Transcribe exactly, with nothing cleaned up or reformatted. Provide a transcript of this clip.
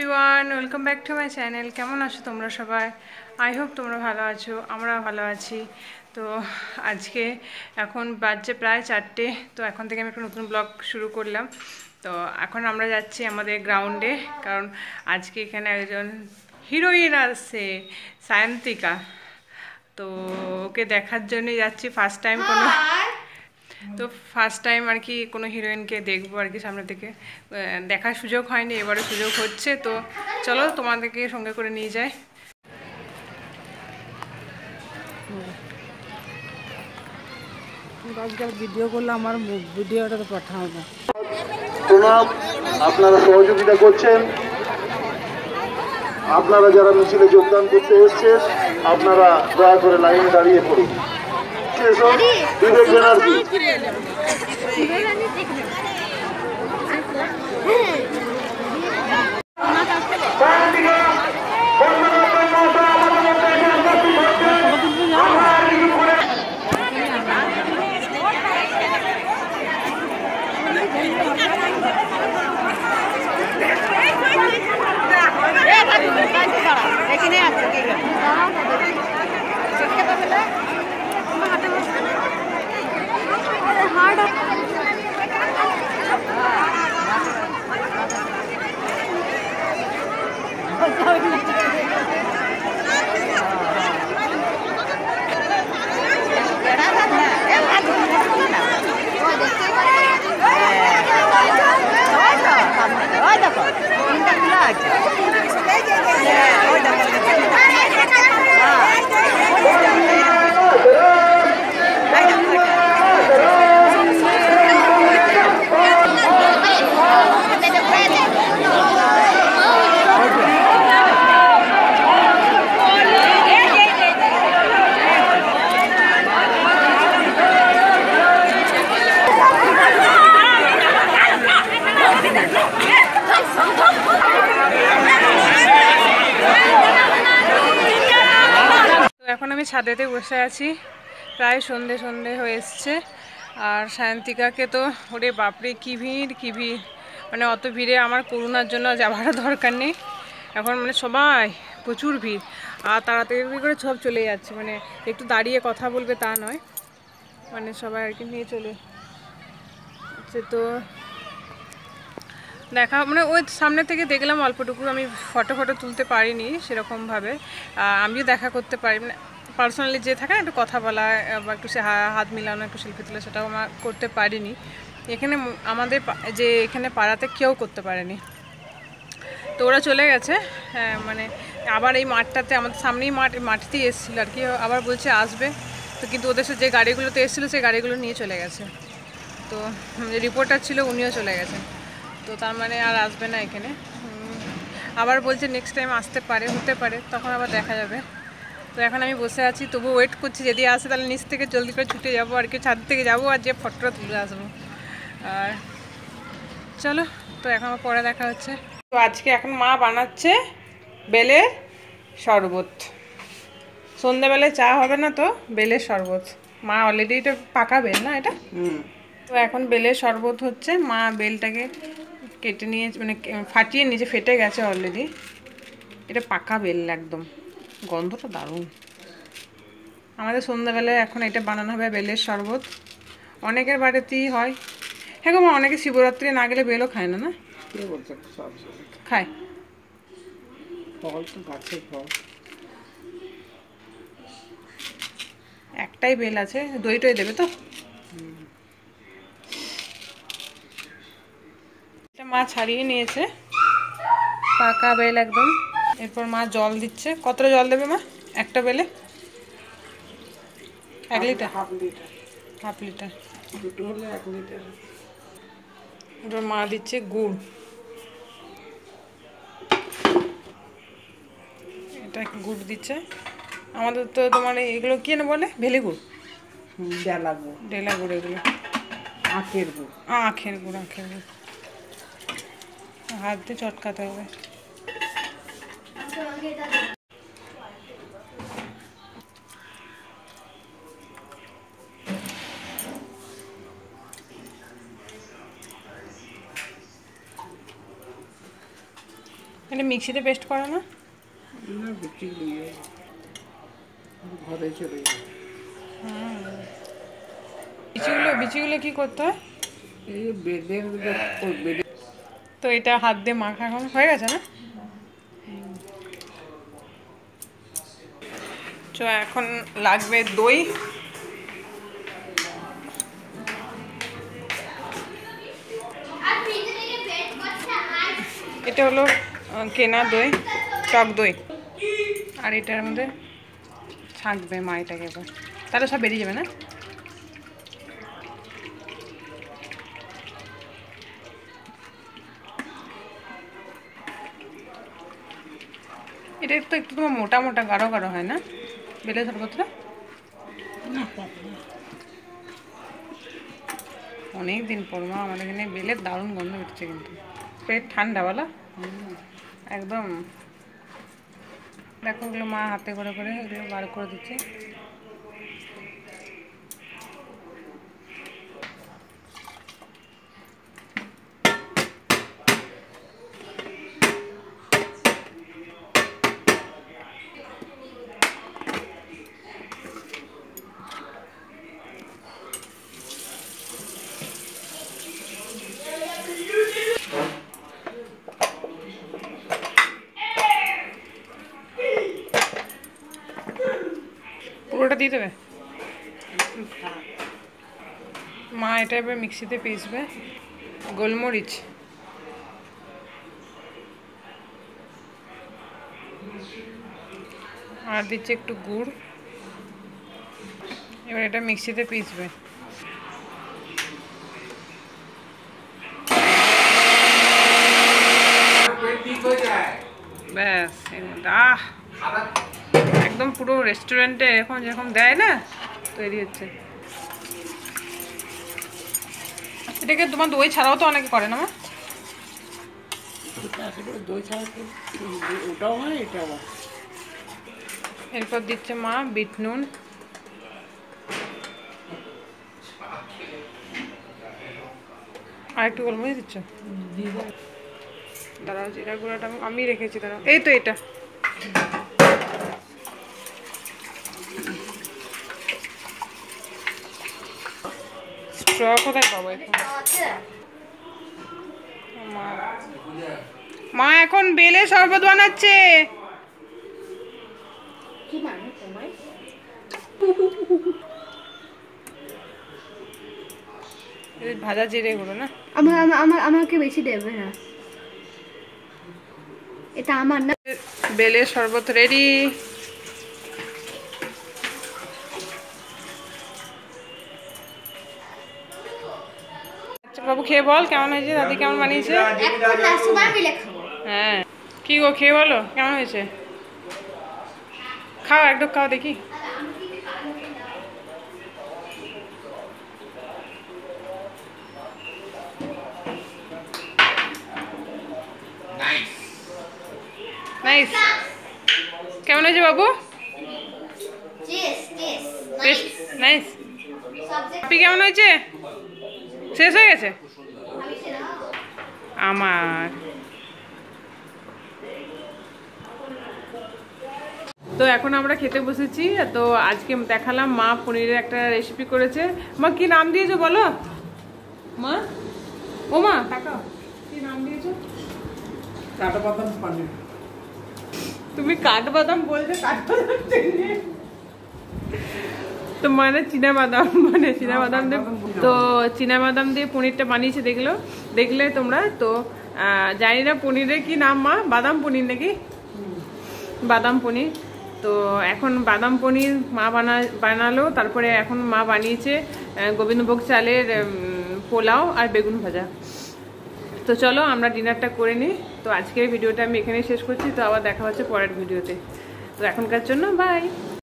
Everyone, welcome back to my channel. কেমন আছো তোমরা সবাই? আই হোপ তোমরা ভালো আছো, আমরা ভালো আছি। তো আজকে এখন বাজছে প্রায় চারটে। তো এখন থেকে আমি একটা নতুন ব্লগ শুরু করলাম। তো এখন আমরা যাচ্ছি আমাদের গ্রাউন্ডে, কারণ আজকে এখানে একজন হিরোইন আসছে, সায়ন্তিকা। তো ওকে দেখার জন্যই যাচ্ছি, ফার্স্ট টাইম কোনো তো ফার্স্ট টাইম আর কি কোনো হিরোইনকে দেখবো আর কি সামনে থেকে। দেখার সুযোগ হয়নি, এবারে সুযোগ হচ্ছে। তো চলো তোমাদেরকে সঙ্গে করে নিয়ে যাই। আজকাল ভিডিও করলে আমার ভিডিওটা তো পাঠাও না। প্রণাম, আপনারা সহযোগিতা করছেন। আপনারা যারা মিছিলে যোগদান করতে এসেছেন, আপনারা দয়া করে লাইনে দাঁড়িয়ে পড়ুন। বিবেক ব্যানার্জি, এখানে আছে হার্ড এখন আমি ছাদেতে বসে আছি, প্রায় সন্ধে সন্ধে হয়ে এসছে। আর সায়ন্তিকাকে তো ওরে বাপরে কি ভিড় কি ভিড়, মানে অত ভিড়ে আমার করোনার জন্য যাওয়ারও দরকার নেই। এখন মানে সবাই প্রচুর ভিড়, আর তাড়াতাড়ি করে সব চলে যাচ্ছে, মানে একটু দাঁড়িয়ে কথা বলবে তা নয়, মানে সবাই আর কি নিয়ে চলে যাচ্ছে। তো দেখা মানে ওই সামনে থেকে দেখলাম অল্পটুকু, আমি ফটো ফটো তুলতে পারিনি সেরকমভাবে। আমিও দেখা করতে পারি, মানে পার্সোনালি যে থাকে না একটু কথা বলা বা একটু সে হাত মিলানো, একটু সেলফি তোলা, সেটাও আমার করতে পারিনি। এখানে আমাদের যে এখানে পাড়াতে কেউ করতে পারেনি। তো ওরা চলে গেছে, হ্যাঁ মানে আবার এই মাঠটাতে আমাদের সামনেই মাঠ, মাঠতেই এসেছিলো আর কি, আবার বলছে আসবে। তো কিন্তু ওদের সাথে যে গাড়িগুলোতে এসেছিলো সেই গাড়িগুলো নিয়ে চলে গেছে। তো রিপোর্টার ছিল উনিও চলে গেছেন, তো তার মানে আর আসবে না এখানে। আবার বলছে নেক্সট টাইম আসতে পারে, হতে পারে, তখন আবার দেখা যাবে। তো এখন আমি বসে আছি, তবু ওয়েট করছি, যদি আসে তাহলে নিচ থেকে জলদি করে ছুটে যাবো আর কি, ছাদ থেকে যাবো আর যে ফটোটা তুলে আসবো। আর চলো, তো এখন পরে দেখা হচ্ছে। তো আজকে এখন মা বানাচ্ছে বেলের শরবত, সন্ধ্যাবেলায় চা হবে না, তো বেলের শরবত। মা অলরেডি এটা পাকা বেল না এটা, তো এখন বেলের শরবত হচ্ছে। মা বেলটাকে কেটে নিয়ে মানে ফাটিয়ে নিচে ফেটে গেছে অলরেডি। এটা পাকা বেল একদম, গন্ধটা দারুণ। আমাদের সন্ধ্যাবেলায় এখন এটা বানানো হবে বেলের শরবত। অনেকের বাড়িতেই হয়। হ্যাঁ গো মা, অনেকে শিবরাত্রি না গেলে বেলও খায় না, না খায়, ফল তো গাছের ফল। একটাই বেল আছে, দই টই দেবে তো। এটা মা ছাড়িয়ে নিয়েছে, পাকা বেল একদম। এরপর মা জল দিচ্ছে। কতটা জল দেবে মা একটা বেলে? এক litre, half litre, half litre. দুটো হলে এক লিটার। এবার মা দিচ্ছে গুড়, এটা গুড় দিচ্ছে। আমাদের তো তোমার এগুলো কি না বলে, ভেলি গুড়, ডেলা গুড়, ডেলা গুড়, এগুলো আখের গুড়। আখের গুড়, আখের গুড়। হাত দিয়ে চটকাতে হবে। এটা মিক্সিতে পেস্ট করা না? না বিক্রি নিয়ে ঘরে চলে যায়। বিচিগুলো বিচিগুলো কি করতে হয়? এই বেদের ওই বেদে তো এটা হাত দিয়ে মাখা এখন হয়ে গেছে না? তো এখন লাগবে দই। এটা হলো আহ, কেনা দই, টক দই। আর এটার মধ্যে ছাঁকবে মা এটাকে এবার, তাহলে সব বেরিয়ে যাবে না? এটা তো একটু তোমার মোটা মোটা গাঢ় গাঢ় হয় না বেলে শরবতটা? অনেক দিন পর মা আমাদের এখানে বেলের দারুণ গন্ধ উঠছে, কিন্তু পেট ঠান্ডা বলা একদম। দেখো ওগুলো মা হাতে করে করে এগুলো বার করে দিচ্ছে। পুরোটা দিয়ে দেবে মা। এটা এবার মিক্সিতে পিসবে। গোলমরিচ, আর দিচ্ছে একটু গুড়। এবার এটা মিক্সিতে পিসবে। ব্যাস আহ একদম পুরো রেস্টুরেন্টে এখন যেরকম দেয় না তৈরি হচ্ছে। এটাকে তোমার দই ছাড়াও তো অনেকে করে না মা? দই ছাড়া তো ওটাও হয় এটাও হয়। এরপর দিচ্ছে মা বিট নুন, আর একটু গোলমরিচ দিচ্ছ। দাঁড়াও জিরা গুঁড়াটা আমি রেখেছি, দাঁড়াও এই তো এটা। স্ট্র কোথায় পাবো এখন? মা এখন বেলে শরবত বানাচ্ছে। ভাজা জিরে গুঁড়ো না? আমার আমার আমাকে বেশি দেবে না, এটা আমার না। বেলে শরবত রেডি। আচ্ছা বাবু খেয়ে বল কেমন হয়েছে, দাদি কেমন বানিয়েছে? এখন না সবাই মিলে খাবো। হ্যাঁ কি গো খেয়ে বলো কেমন হয়েছে? খাও একটু খাও দেখি। নাইস। কেমন হয়েছে বাবু? চেস চেস বেশ নাইস। নাইস। সাবজেক্ট আপনি কেমন হয়েছে? শেষ হয়ে গেছে আমি সেরা। আমার। তো এখন আমরা খেতে বসেছি। তো আজকে দেখালাম মা পনিরের একটা রেসিপি করেছে। মা কি নাম দিয়েছো বলো মা? ও মা তাকাও, কি নাম দিয়েছো? কাটা বাদাম পানি। তুমি কাঠবাদাম বলছো, কাঠবাদাম চিনি। তো মানে চীনা বাদাম, মানে চীনা বাদাম দিয়ে, তো চীনা বাদাম দিয়ে পনিরটা বানিয়েছে দেখলো দেখলে তোমরা। তো জানি না পনিরের কি নাম মা, বাদাম পনির নাকি? বাদাম পনির। তো এখন বাদাম পনির মা বানা বানালো। তারপরে এখন মা বানিয়েছে গোবিন্দভোগ চালের পোলাও আর বেগুন ভাজা। তো চলো আমরা ডিনারটা করে নিই। তো আজকের ভিডিওটা আমি এখানে শেষ করছি। তো আবার দেখা হচ্ছে পরের ভিডিওতে। তো এখনকার জন্য বাই।